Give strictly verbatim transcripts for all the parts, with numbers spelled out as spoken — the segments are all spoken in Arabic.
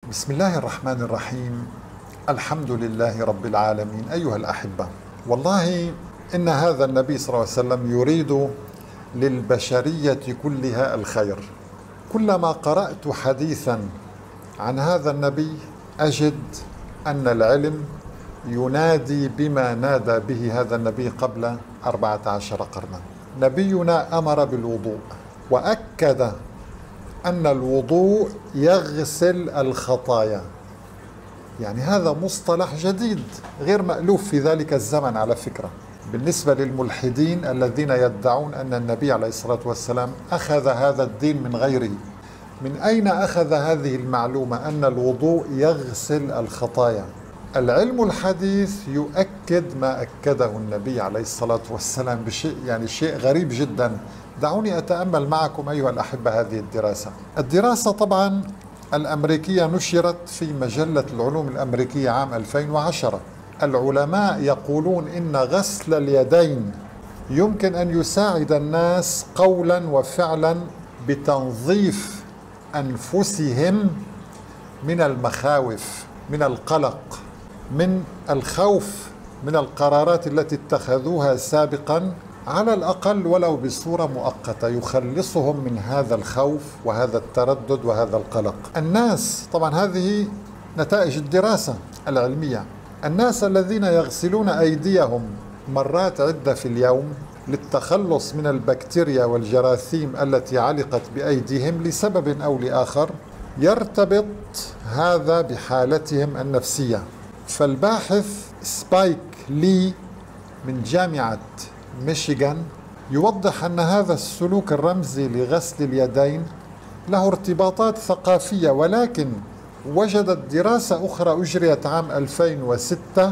بسم الله الرحمن الرحيم. الحمد لله رب العالمين. أيها الأحبة، والله إن هذا النبي صلى الله عليه وسلم يريد للبشرية كلها الخير. كلما قرأت حديثا عن هذا النبي أجد أن العلم ينادي بما نادى به هذا النبي قبل أربعة عشر قرنا. نبينا أمر بالوضوء وأكد أن الوضوء يغسل الخطايا، يعني هذا مصطلح جديد غير مألوف في ذلك الزمن على فكرة بالنسبة للملحدين الذين يدعون أن النبي عليه الصلاة والسلام أخذ هذا الدين من غيره. من أين أخذ هذه المعلومة أن الوضوء يغسل الخطايا؟ العلم الحديث يؤكد ما أكده النبي عليه الصلاة والسلام بشيء يعني شيء غريب جدا. دعوني أتأمل معكم أيها الأحبة هذه الدراسة. الدراسة طبعا الأمريكية نشرت في مجلة العلوم الأمريكية عام ألفين وعشرة. العلماء يقولون إن غسل اليدين يمكن أن يساعد الناس قولا وفعلا بتنظيف أنفسهم من المخاوف، من القلق، من الخوف من القرارات التي اتخذوها سابقا، على الأقل ولو بصورة مؤقتة يخلصهم من هذا الخوف وهذا التردد وهذا القلق. الناس طبعا هذه نتائج الدراسة العلمية. الناس الذين يغسلون أيديهم مرات عدة في اليوم للتخلص من البكتيريا والجراثيم التي علقت بأيديهم لسبب أو لآخر، يرتبط هذا بحالتهم النفسية. فالباحث سبايك لي من جامعة ميشيغان يوضح أن هذا السلوك الرمزي لغسل اليدين له ارتباطات ثقافية، ولكن وجدت دراسة أخرى أجريت عام ألفين وستة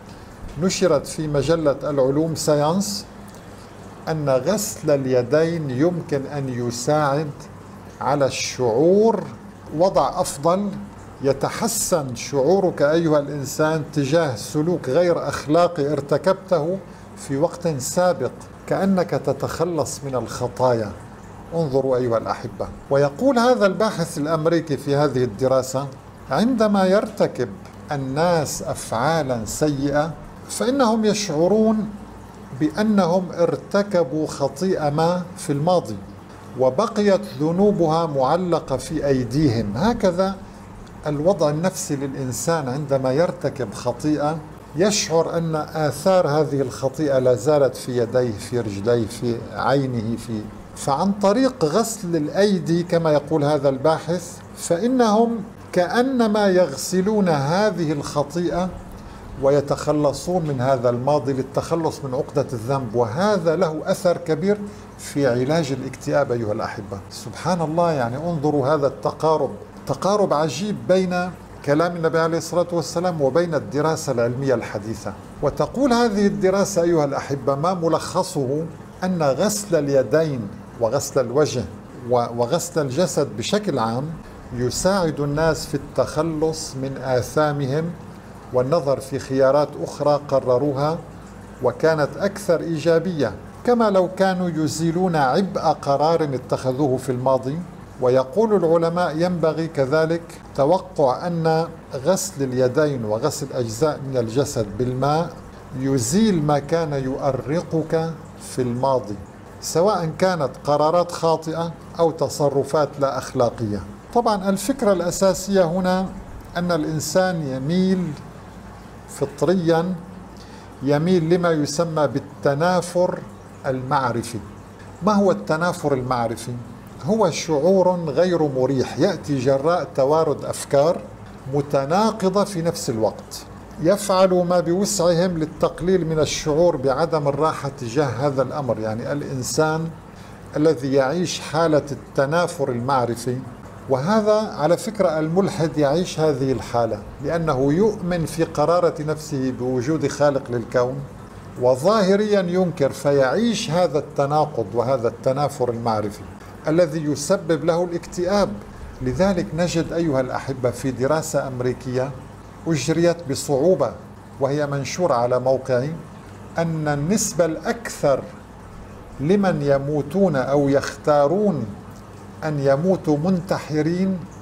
نشرت في مجلة العلوم ساينس أن غسل اليدين يمكن أن يساعد على الشعور وضع أفضل. يتحسن شعورك أيها الإنسان تجاه سلوك غير أخلاقي ارتكبته في وقت سابق، كأنك تتخلص من الخطايا. انظروا أيها الأحبة، ويقول هذا الباحث الأمريكي في هذه الدراسة: عندما يرتكب الناس أفعالا سيئة فإنهم يشعرون بأنهم ارتكبوا خطيئة ما في الماضي وبقيت ذنوبها معلقة في أيديهم. هكذا الوضع النفسي للإنسان عندما يرتكب خطيئة، يشعر أن آثار هذه الخطيئة لا زالت في يديه، في رجليه، في عينه، في فعن طريق غسل الأيدي كما يقول هذا الباحث فإنهم كأنما يغسلون هذه الخطيئة ويتخلصون من هذا الماضي للتخلص من عقدة الذنب، وهذا له أثر كبير في علاج الاكتئاب أيها الأحبة. سبحان الله، يعني انظروا هذا التقارب، تقارب عجيب بين كلام النبي عليه الصلاة والسلام وبين الدراسة العلمية الحديثة. وتقول هذه الدراسة أيها الأحبة ما ملخصه أن غسل اليدين وغسل الوجه وغسل الجسد بشكل عام يساعد الناس في التخلص من آثامهم والنظر في خيارات أخرى قرروها وكانت أكثر إيجابية، كما لو كانوا يزيلون عبء قرار اتخذوه في الماضي. ويقول العلماء ينبغي كذلك توقع أن غسل اليدين وغسل أجزاء من الجسد بالماء يزيل ما كان يؤرقك في الماضي، سواء كانت قرارات خاطئة أو تصرفات لا أخلاقية. طبعا الفكرة الأساسية هنا أن الإنسان يميل فطريا يميل لما يسمى بالتنافر المعرفي. ما هو التنافر المعرفي؟ هو شعور غير مريح يأتي جراء توارد أفكار متناقضة في نفس الوقت. يفعلوا ما بوسعهم للتقليل من الشعور بعدم الراحة تجاه هذا الأمر. يعني الإنسان الذي يعيش حالة التنافر المعرفي، وهذا على فكرة الملحد يعيش هذه الحالة لأنه يؤمن في قرارة نفسه بوجود خالق للكون وظاهريا ينكر، فيعيش هذا التناقض وهذا التنافر المعرفي الذي يسبب له الاكتئاب. لذلك نجد أيها الأحبة في دراسة أمريكية أجريت بصعوبة وهي منشورة على موقعي أن النسبة الأكثر لمن يموتون أو يختارون أن يموتوا منتحرين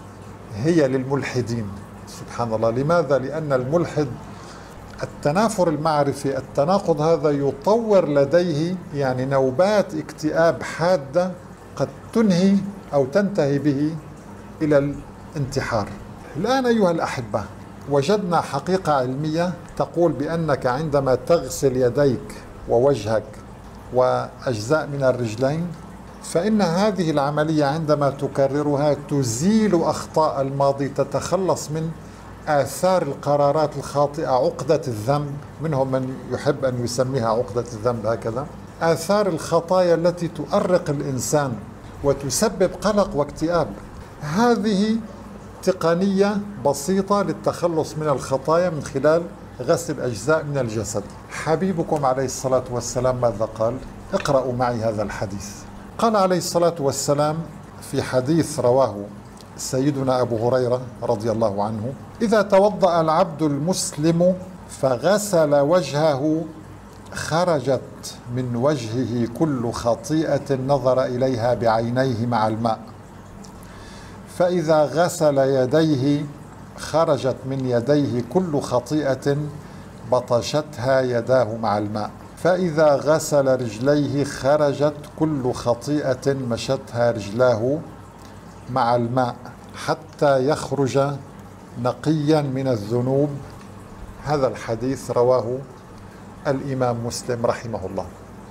هي للملحدين. سبحان الله. لماذا؟ لأن الملحد التنافر المعرفي، التناقض هذا يطور لديه يعني نوبات اكتئاب حادة قد تنهي أو تنتهي به إلى الانتحار. الآن أيها الأحبة، وجدنا حقيقة علمية تقول بأنك عندما تغسل يديك ووجهك وأجزاء من الرجلين، فإن هذه العملية عندما تكررها تزيل أخطاء الماضي، تتخلص من آثار القرارات الخاطئة، عقدة الذنب، منهم من يحب أن يسميها عقدة الذنب هكذا، آثار الخطايا التي تؤرق الإنسان وتسبب قلق واكتئاب. هذه تقنية بسيطة للتخلص من الخطايا من خلال غسل أجزاء من الجسد. حبيبكم عليه الصلاة والسلام ماذا قال؟ اقرأوا معي هذا الحديث. قال عليه الصلاة والسلام في حديث رواه سيدنا أبو هريرة رضي الله عنه: إذا توضأ العبد المسلم فغسل وجهه خرجت من وجهه كل خطيئة نظر إليها بعينيه مع الماء، فإذا غسل يديه خرجت من يديه كل خطيئة بطشتها يداه مع الماء، فإذا غسل رجليه خرجت كل خطيئة مشتها رجلاه مع الماء حتى يخرج نقيا من الذنوب. هذا الحديث رواه الإمام مسلم رحمه الله.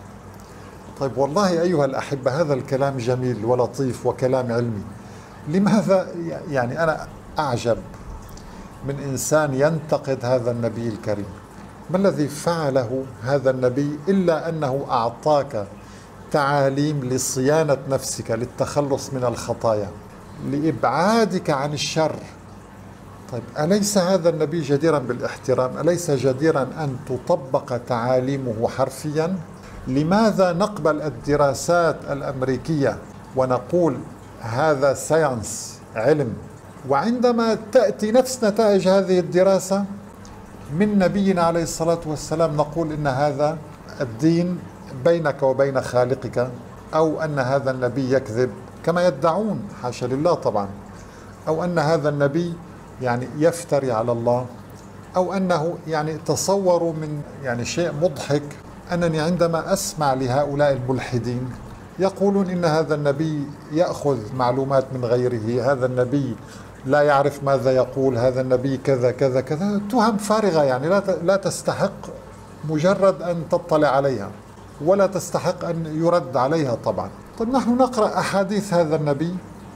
طيب والله أيها الأحبة هذا الكلام جميل ولطيف وكلام علمي. لماذا يعني أنا أعجب من إنسان ينتقد هذا النبي الكريم؟ ما الذي فعله هذا النبي إلا أنه أعطاك تعاليم لصيانة نفسك، للتخلص من الخطايا، لإبعادك عن الشر. طيب أليس هذا النبي جديرا بالاحترام؟ أليس جديرا أن تطبق تعاليمه حرفيا؟ لماذا نقبل الدراسات الأمريكية ونقول هذا ساينس، علم، وعندما تأتي نفس نتائج هذه الدراسة من نبينا عليه الصلاة والسلام نقول إن هذا الدين بينك وبين خالقك، أو أن هذا النبي يكذب كما يدعون، حاشا لله طبعا، أو أن هذا النبي يعني يفتري على الله، أو أنه يعني تصوروا من يعني شيء مضحك أنني عندما أسمع لهؤلاء الملحدين يقولون إن هذا النبي يأخذ معلومات من غيره، هذا النبي لا يعرف ماذا يقول، هذا النبي كذا كذا كذا، تهم فارغة يعني لا لا تستحق مجرد أن تطلع عليها، ولا تستحق أن يرد عليها طبعا. طيب نحن نقرأ أحاديث هذا النبي،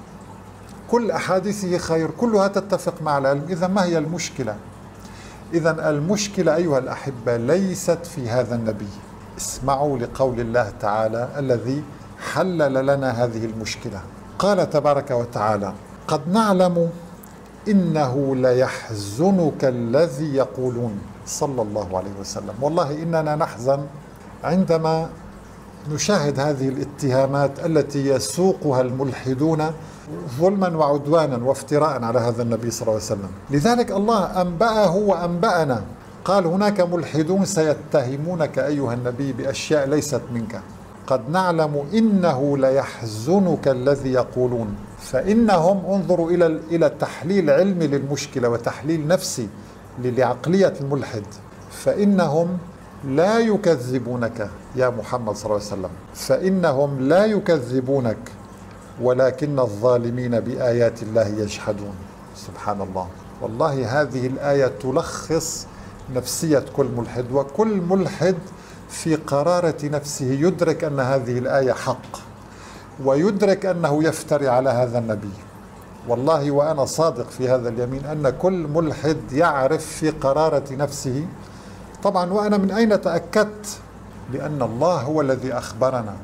كل أحاديثه خير، كلها تتفق مع العلم. إذا ما هي المشكلة؟ إذا المشكلة أيها الأحبة ليست في هذا النبي. اسمعوا لقول الله تعالى الذي حلل لنا هذه المشكلة. قال تبارك وتعالى: قد نعلم إنه ليحزنك الذي يقولون. صلى الله عليه وسلم. والله إننا نحزن عندما نشاهد هذه الاتهامات التي يسوقها الملحدون ظلما وعدوانا وافتراء على هذا النبي صلى الله عليه وسلم. لذلك الله أنبأه وأنبأنا، قال: هناك ملحدون سيتهمونك أيها النبي بأشياء ليست منك. قد نعلم إنه ليحزنك الذي يقولون. فإنهم، انظروا إلى إلى تحليل علمي للمشكلة وتحليل نفسي لعقلية الملحد، فإنهم لا يكذبونك يا محمد صلى الله عليه وسلم، فإنهم لا يكذبونك ولكن الظالمين بآيات الله يجحدون. سبحان الله. والله هذه الآية تلخص نفسية كل ملحد، وكل ملحد في قرارة نفسه يدرك أن هذه الآية حق، ويدرك أنه يفتري على هذا النبي. والله وأنا صادق في هذا اليمين أن كل ملحد يعرف في قرارة نفسه. طبعا وأنا من أين تأكدت؟ لأن الله هو الذي أخبرنا: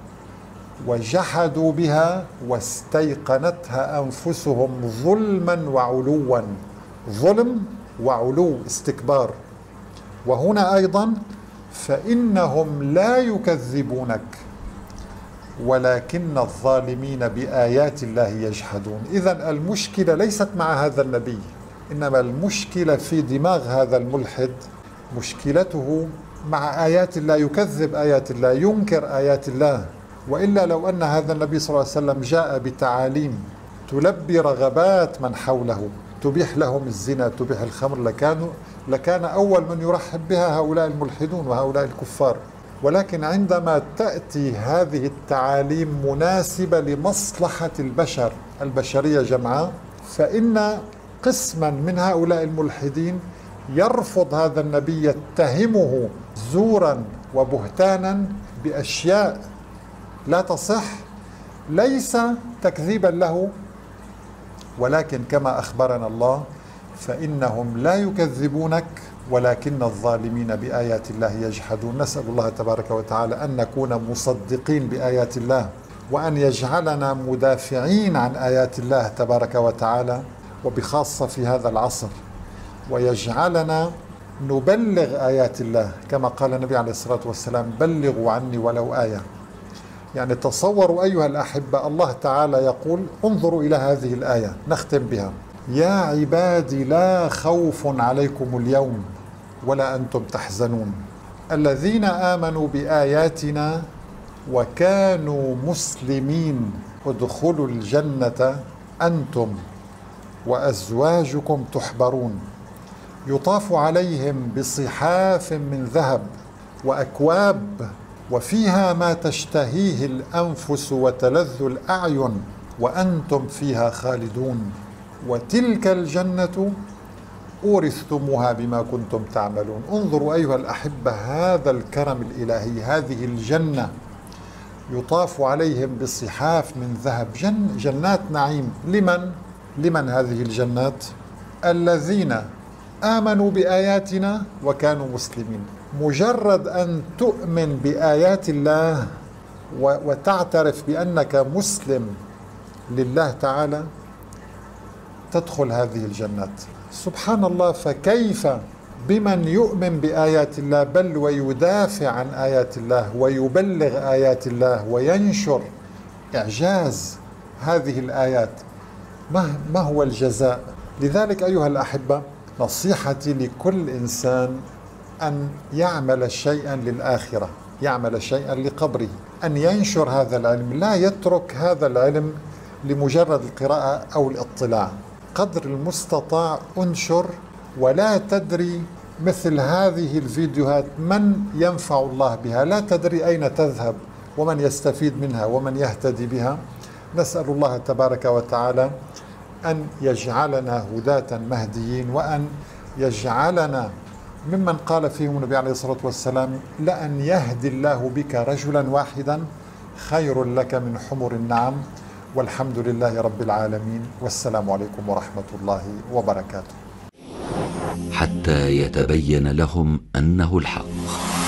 وجحدوا بها واستيقنتها أنفسهم ظلما وعلوا. ظلم وعلو، استكبار. وهنا أيضا: فإنهم لا يكذبونك ولكن الظالمين بآيات الله يجحدون. إذن المشكلة ليست مع هذا النبي، إنما المشكلة في دماغ هذا الملحد، مشكلته مع آيات الله، يكذب آيات الله، ينكر آيات الله. وإلا لو أن هذا النبي صلى الله عليه وسلم جاء بتعاليم تلبي رغبات من حوله، تبيح لهم الزنا، تبيح الخمر، لكانوا لكان أول من يرحب بها هؤلاء الملحدون وهؤلاء الكفار. ولكن عندما تأتي هذه التعاليم مناسبة لمصلحة البشر، البشرية جمعاء، فإن قسما من هؤلاء الملحدين يرفض هذا النبي، يتهمه زورا وبهتانا بأشياء لا تصح، ليس تكذيبا له، ولكن كما أخبرنا الله فإنهم لا يكذبونك ولكن الظالمين بآيات الله يجحدون. نسأل الله تبارك وتعالى أن نكون مصدقين بآيات الله، وأن يجعلنا مدافعين عن آيات الله تبارك وتعالى، وبخاصة في هذا العصر، ويجعلنا نبلغ آيات الله كما قال النبي عليه الصلاة والسلام: بلغوا عني ولو آية. يعني تصوروا أيها الأحبة، الله تعالى يقول: انظروا إلى هذه الآية، نختم بها: يا عبادي لا خوف عليكم اليوم ولا أنتم تحزنون الذين آمنوا بآياتنا وكانوا مسلمين ادخلوا الجنة أنتم وأزواجكم تحبرون يطاف عليهم بصحاف من ذهب وأكواب وفيها ما تشتهيه الأنفس وتلذ الأعين وأنتم فيها خالدون وتلك الجنة أورثتموها بما كنتم تعملون. انظروا أيها الأحبة هذا الكرم الإلهي، هذه الجنة يطاف عليهم بصحاف من ذهب، جن جنات نعيم. لمن؟ لمن هذه الجنات؟ الذين آمنوا بآياتنا وكانوا مسلمين. مجرد أن تؤمن بآيات الله وتعترف بأنك مسلم لله تعالى تدخل هذه الجنات. سبحان الله، فكيف بمن يؤمن بآيات الله بل ويدافع عن آيات الله ويبلغ آيات الله وينشر إعجاز هذه الآيات؟ ما هو الجزاء؟ لذلك أيها الأحبة، نصيحتي لكل إنسان أن يعمل شيئا للآخرة، يعمل شيئا لقبره، أن ينشر هذا العلم، لا يترك هذا العلم لمجرد القراءة أو الاطلاع. قدر المستطاع انشر، ولا تدري مثل هذه الفيديوهات من ينفع الله بها، لا تدري أين تذهب ومن يستفيد منها ومن يهتدي بها. نسأل الله تبارك وتعالى أن يجعلنا هداة مهديين، وأن يجعلنا ممن قال فيهم النبي عليه الصلاة والسلام: لأن يهدي الله بك رجلا واحدا خير لك من حمر النعم. والحمد لله رب العالمين، والسلام عليكم ورحمة الله وبركاته. حتى يتبين لهم أنه الحق.